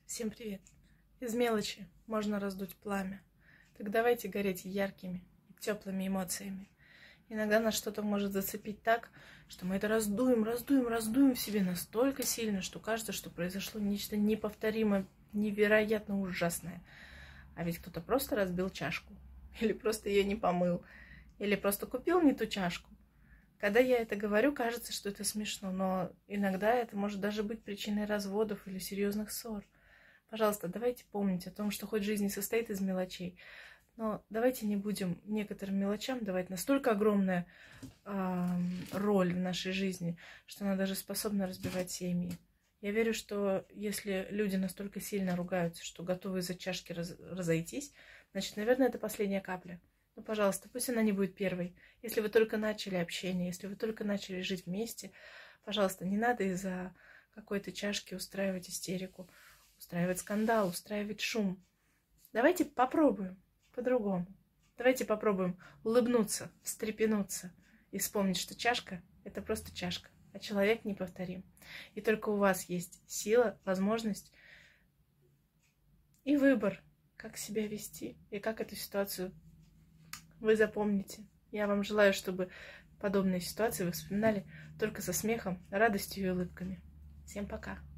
Всем привет! Из мелочи можно раздуть пламя. Так давайте гореть яркими и теплыми эмоциями. Иногда нас что-то может зацепить так, что мы это раздуем в себе настолько сильно, что кажется, что произошло нечто неповторимое, невероятно ужасное. А ведь кто-то просто разбил чашку, или просто ее не помыл, или просто купил не ту чашку. Когда я это говорю, кажется, что это смешно, но иногда это может даже быть причиной разводов или серьезных ссор. Пожалуйста, давайте помнить о том, что хоть жизнь и состоит из мелочей, но давайте не будем некоторым мелочам давать настолько огромную роль в нашей жизни, что она даже способна разбивать семьи. Я верю, что если люди настолько сильно ругаются, что готовы из-за чашки разойтись, значит, наверное, это последняя капля. Ну, пожалуйста, пусть она не будет первой. Если вы только начали общение, если вы только начали жить вместе, пожалуйста, не надо из-за какой-то чашки устраивать истерику, устраивать скандал, устраивать шум. Давайте попробуем по-другому. Давайте попробуем улыбнуться, встрепенуться и вспомнить, что чашка – это просто чашка, а человек неповторим. И только у вас есть сила, возможность и выбор, как себя вести и как эту ситуацию вы запомните. Я вам желаю, чтобы подобные ситуации вы вспоминали только со смехом, радостью и улыбками. Всем пока!